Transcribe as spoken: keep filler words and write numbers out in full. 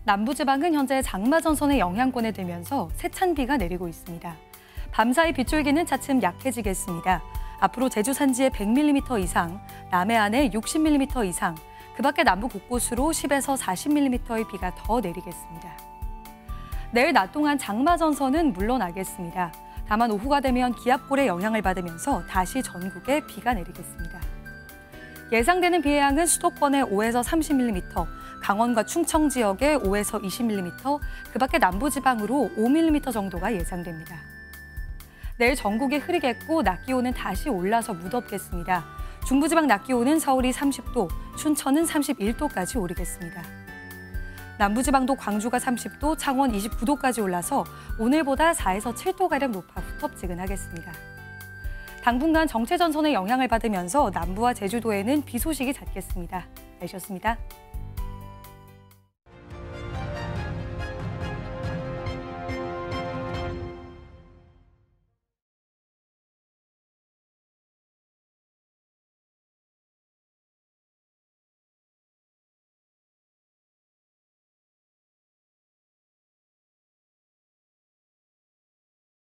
남부지방은 현재 장마전선의 영향권에 들면서 세찬 비가 내리고 있습니다. 밤사이 빗줄기는 차츰 약해지겠습니다. 앞으로 제주 산지에 백 밀리미터 이상, 남해안에 육십 밀리미터 이상, 그 밖에 남부 곳곳으로 십에서 사십 밀리미터의 비가 더 내리겠습니다. 내일 낮 동안 장마전선은 물러나겠습니다. 다만 오후가 되면 기압골의 영향을 받으면서 다시 전국에 비가 내리겠습니다. 예상되는 비의 양은 수도권에 오에서 삼십 밀리미터, 강원과 충청 지역에 오에서 이십 밀리미터, 그 밖에 남부지방으로 오 밀리미터 정도가 예상됩니다. 내일 전국이 흐리겠고 낮 기온은 다시 올라서 무덥겠습니다. 중부지방 낮 기온은 서울이 삼십 도, 춘천은 삼십일 도까지 오르겠습니다. 남부지방도 광주가 삼십 도, 창원 이십구 도까지 올라서 오늘보다 사에서 칠 도가량 높아 후텁지근하겠습니다. 당분간 정체전선의 영향을 받으면서 남부와 제주도에는 비 소식이 잦겠습니다. 날씨였습니다.